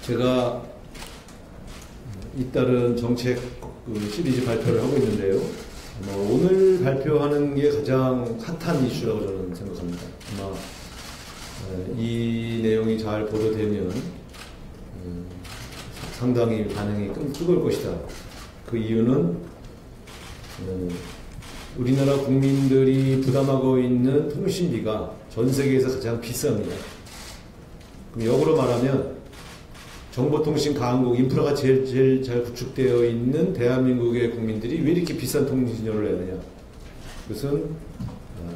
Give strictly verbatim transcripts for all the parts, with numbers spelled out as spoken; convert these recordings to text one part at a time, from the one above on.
제가 잇따른 정책 그 시리즈 발표를 하고 있는데요. 뭐 오늘 발표하는 게 가장 핫한 이슈라고 저는 생각합니다. 아마 이 내용이 잘 보도되면 상당히 반응이 뜨거울 것이다. 그 이유는 우리나라 국민들이 부담하고 있는 통신비가 전 세계에서 가장 비쌉니다. 그럼 역으로 말하면 정보통신 강국 인프라가 제일, 제일 잘 구축되어 있는 대한민국의 국민들이 왜 이렇게 비싼 통신료를 내느냐. 그것은 어,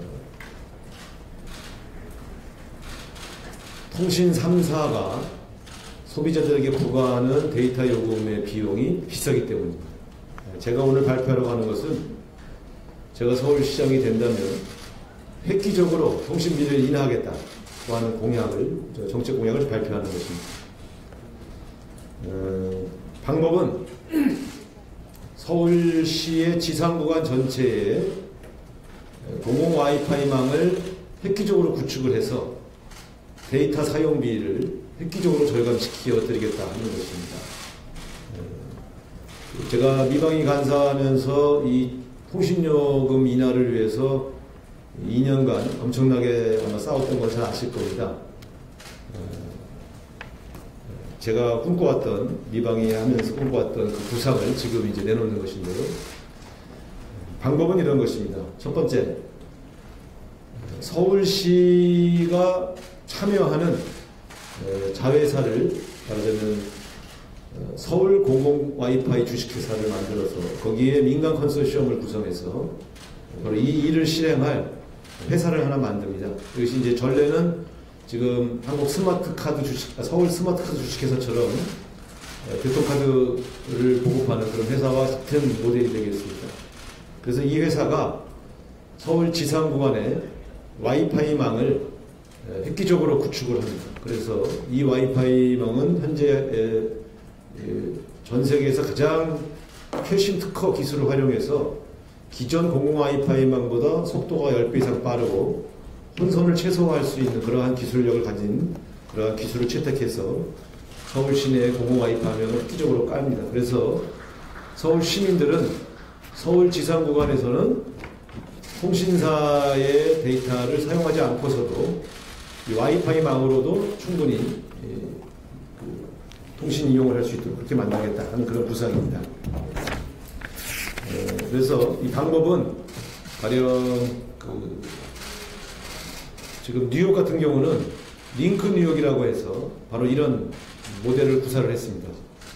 통신 삼 사가 소비자들에게 부과하는 데이터 요금의 비용이 비싸기 때문입니다. 제가 오늘 발표하려고 하는 것은 제가 서울시장이 된다면 획기적으로 통신비를 인하하겠다고 하는 공약을, 정책 공약을 발표하는 것입니다. 어, 방법은 서울시의 지상구간 전체에 공공 와이파이망을 획기적으로 구축을 해서 데이터 사용비를 획기적으로 절감시켜 드리겠다 하는 것입니다. 어, 제가 미방위 간사하면서 이 통신요금 인하를 위해서 이 년간 엄청나게 아마 싸웠던 걸 잘 아실 겁니다. 제가 꿈꿔왔던, 미방위 하면서 꿈꿔왔던 그 부상을 지금 이제 내놓는 것인데요. 방법은 이런 것입니다. 첫 번째, 서울시가 참여하는 자회사를, 말하자면 서울 공공 와이파이 주식회사를 만들어서 거기에 민간 컨소시엄을 구성해서 바로 이 일을 실행할 회사를 하나 만듭니다. 이것이 이제 전례는 지금 한국 스마트 카드 주식, 서울 스마트 카드 주식회사처럼 교통카드를 보급하는 그런 회사와 같은 모델이 되겠습니다. 그래서 이 회사가 서울 지상 구간에 와이파이망을 획기적으로 구축을 합니다. 그래서 이 와이파이망은 현재 전 세계에서 가장 최신 특허 기술을 활용해서 기존 공공 와이파이망보다 속도가 십 배 이상 빠르고 혼선을 최소화할 수 있는 그러한 기술력을 가진 그러한 기술을 채택해서 서울 시내의 공공 와이파이망을 획기적으로 깔입니다. 그래서 서울 시민들은 서울 지상 구간에서는 통신사의 데이터를 사용하지 않고서도 이 와이파이망으로도 충분히 통신 이용을 할 수 있도록 그렇게 만들겠다 하는 그런 구상입니다. 어, 그래서 이 방법은 가령 그 지금 뉴욕 같은 경우는 링크 뉴욕이라고 해서 바로 이런 모델을 구사를 했습니다.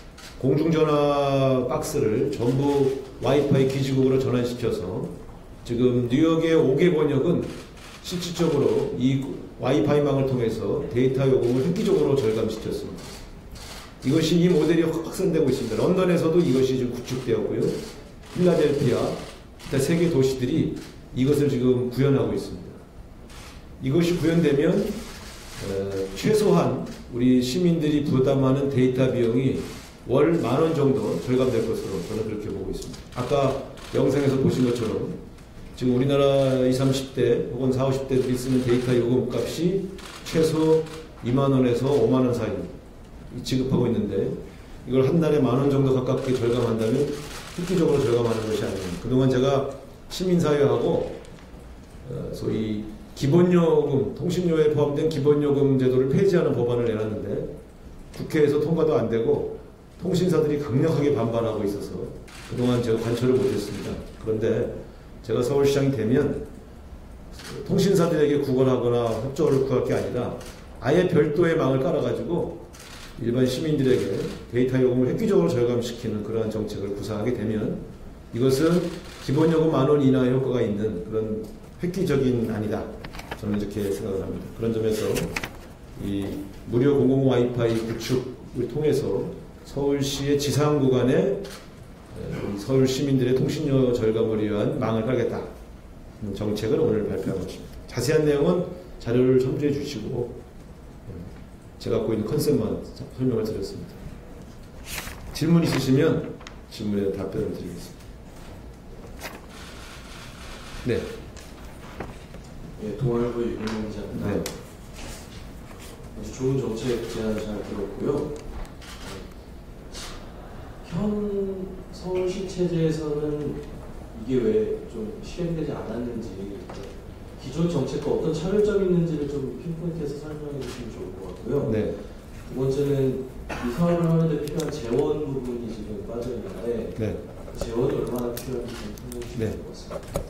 공중전화 박스를 전부 와이파이 기지국으로 전환시켜서 지금 뉴욕의 오 개 권역은 실질적으로 이 와이파이망을 통해서 데이터 요금을 획기적으로 절감시켰습니다. 이것이 이 모델이 확산되고 있습니다. 런던에서도 이것이 지금 구축되었고요. 필라델피아, 기타 세 개 도시들이 이것을 지금 구현하고 있습니다. 이것이 구현되면 어, 최소한 우리 시민들이 부담하는 데이터 비용이 월 만 원 정도 절감될 것으로 저는 그렇게 보고 있습니다. 아까 영상에서 보신 것처럼 지금 우리나라 이십, 삼십 대 혹은 사십, 오십 대들이 쓰는 데이터 요금 값이 최소 이만 원에서 오만 원 사이 지급하고 있는데 이걸 한 달에 만 원 정도 가깝게 절감한다면 획기적으로 절감하는 것이 아닙니다. 그동안 제가 시민사회하고 어, 소위 기본요금, 통신료에 포함된 기본요금 제도를 폐지하는 법안을 내놨는데 국회에서 통과도 안 되고 통신사들이 강력하게 반발하고 있어서 그동안 제가 관철을 못했습니다. 그런데 제가 서울시장이 되면 통신사들에게 구걸하거나 협조를 구할 게 아니라 아예 별도의 망을 깔아가지고 일반 시민들에게 데이터 요금을 획기적으로 절감시키는 그러한 정책을 구상하게 되면 이것은 기본요금 만 원 이하의 효과가 있는 그런 획기적인 안이다. 저는 이렇게 생각을 합니다. 그런 점에서 이 무료 공공 와이파이 구축을 통해서 서울시의 지상 구간에 서울 시민들의 통신료 절감을 위한 망을 깔겠다. 정책을 오늘 발표한 것입니다. 자세한 내용은 자료를 첨부해 주시고 제가 갖고 있는 컨셉만 설명을 드렸습니다. 질문 있으시면 질문에 답변을 드리겠습니다. 네. 네, 동아일보 유명 기자입니다. 네. 아주 좋은 정책 제안 잘 들었고요. 체제에서는 이게 왜 좀 실행되지 않았는지, 기존 정책과 어떤 차별점이 있는지를 좀 핀포인트해서 설명해 주시면 좋을 것 같고요. 네. 두 번째는 이 사업을 하는데 필요한 재원 부분이 지금 빠져 있는데 네. 그 재원이 얼마나 필요한지 좀 설명해 주시면 네. 좋을 것 같습니다.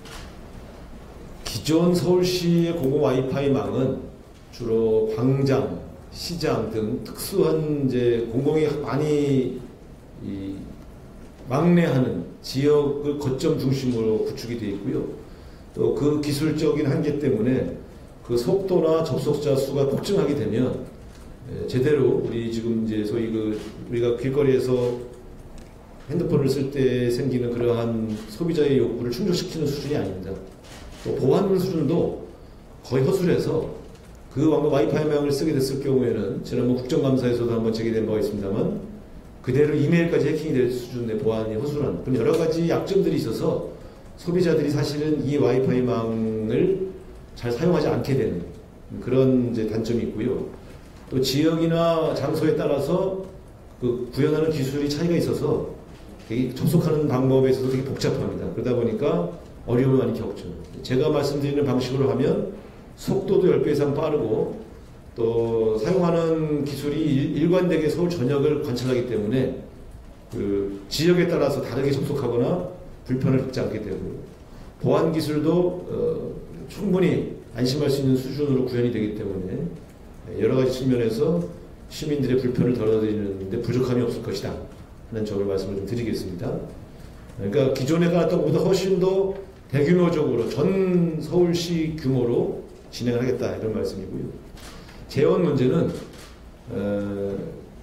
기존 서울시의 공공 와이파이망은 주로 광장, 시장 등 특수한 이제 공공이 많이 이 막내하는 지역을 거점 중심으로 구축이 되어 있고요. 또 그 기술적인 한계 때문에 그 속도나 접속자 수가 폭증하게 되면 제대로 우리 지금 이제 소위 그 우리가 길거리에서 핸드폰을 쓸 때 생기는 그러한 소비자의 욕구를 충족시키는 수준이 아닙니다. 또 보안 수준도 거의 허술해서 그 와이파이망을 쓰게 됐을 경우에는 지난번 국정감사에서도 한번 제기된 바가 있습니다만 그대로 이메일까지 해킹이 될 수준의 보안이 허술한 그런 여러 가지 약점들이 있어서 소비자들이 사실은 이 와이파이망을 잘 사용하지 않게 되는 그런 이제 단점이 있고요. 또 지역이나 장소에 따라서 그 구현하는 기술이 차이가 있어서 되게 접속하는 방법에 있어서 되게 복잡합니다. 그러다 보니까 어려움을 많이 겪죠. 제가 말씀드리는 방식으로 하면 속도도 십 배 이상 빠르고 또 사용하는 기술이 일관되게 서울 전역을 관찰하기 때문에 그 지역에 따라서 다르게 접속하거나 불편을 겪지 않게 되고요. 보안 기술도 어, 충분히 안심할 수 있는 수준으로 구현이 되기 때문에 여러 가지 측면에서 시민들의 불편을 덜어드리는데 부족함이 없을 것이다 하는 점을 말씀을 좀 드리겠습니다. 그러니까 기존에 갔던 것보다 훨씬 더 대규모적으로 전 서울시 규모로 진행을 하겠다 이런 말씀이고요. 재원 문제는 어,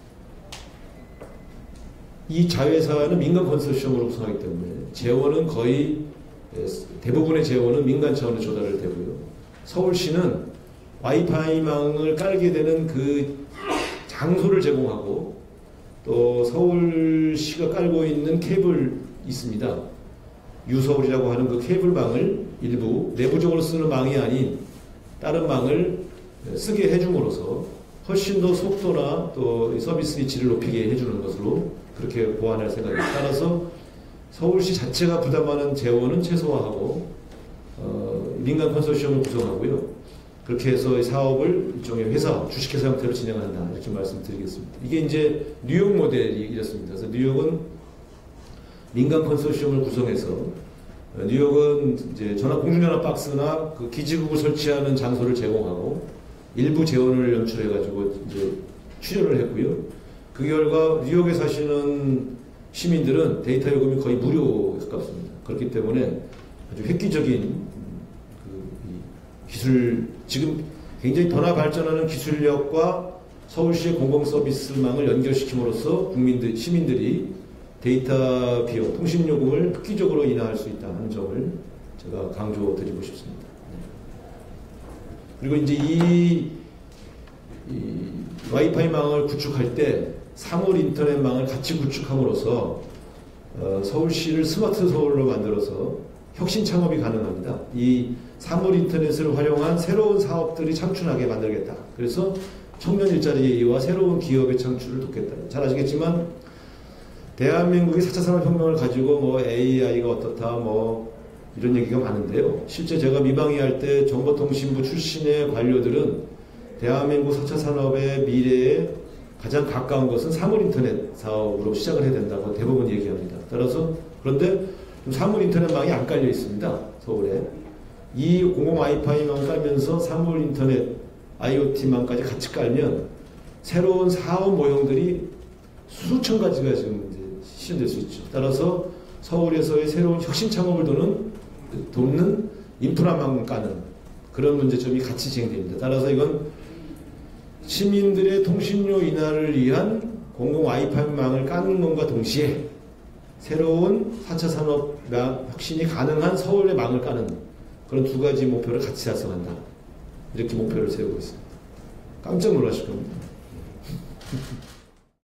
이 자회사는 민간 컨소시엄으로 구성하기 때문에 재원은 거의 대부분의 재원은 민간 차원으로 조달을 되고요. 서울시는 와이파이망을 깔게 되는 그 장소를 제공하고 또 서울시가 깔고 있는 케이블 있습니다. 유서울이라고 하는 그 케이블망을 일부 내부적으로 쓰는 망이 아닌 다른 망을 쓰게 해줌으로써 훨씬 더 속도나 또 서비스의 질을 높이게 해주는 것으로 그렇게 보완할 생각입니다. 따라서 서울시 자체가 부담하는 재원은 최소화하고 어, 민간 컨소시엄을 구성하고요. 그렇게 해서 사업을 일종의 회사, 주식회사 형태로 진행한다 이렇게 말씀드리겠습니다. 이게 이제 뉴욕 모델이 이렇습니다. 그래서 뉴욕은 민간 컨소시엄을 구성해서 뉴욕은 이제 전화 공중전화 박스나 그 기지국을 설치하는 장소를 제공하고 일부 재원을 연출해가지고 이제 출연을 했고요. 그 결과 뉴욕에 사시는 시민들은 데이터 요금이 거의 무료에 가깝습니다. 그렇기 때문에 아주 획기적인 그 기술, 지금 굉장히 변화 발전하는 기술력과 서울시의 공공 서비스망을 연결시킴으로써 국민들, 시민들이 데이터 비용, 통신 요금을 획기적으로 인하할 수 있다 하는 점을 제가 강조드리고 싶습니다. 그리고 이제 이, 이 와이파이망을 구축할 때 사물 인터넷망을 같이 구축함으로써 어, 서울시를 스마트 서울로 만들어서 혁신 창업이 가능합니다. 이 사물 인터넷을 활용한 새로운 사업들이 창출하게 만들겠다. 그래서 청년 일자리와 새로운 기업의 창출을 돕겠다. 잘 아시겠지만 대한민국이 사 차 산업혁명을 가지고 뭐 에이아이가 어떻다 뭐 이런 얘기가 많은데요. 실제 제가 미방위 할 때 정보통신부 출신의 관료들은 대한민국 사 차 산업의 미래에 가장 가까운 것은 사물인터넷 사업으로 시작을 해야 된다고 대부분 얘기합니다. 따라서 그런데 사물인터넷망이 안 깔려 있습니다. 서울에. 이 공공 와이파이망 깔면서 사물인터넷 아이오티망까지 같이 깔면 새로운 사업 모형들이 수천 가지가 지금 이제 실현될 수 있죠. 따라서 서울에서의 새로운 혁신 창업을 도는, 돕는 인프라망 까는 그런 문제점이 같이 진행됩니다. 따라서 이건 시민들의 통신료 인하를 위한 공공 와이파이망을 까는 것과 동시에 새로운 사 차 산업 혁신이 가능한 서울의 망을 까는 그런 두 가지 목표를 같이 달성한다. 이렇게 목표를 세우고 있습니다. 깜짝 놀라실 겁니다.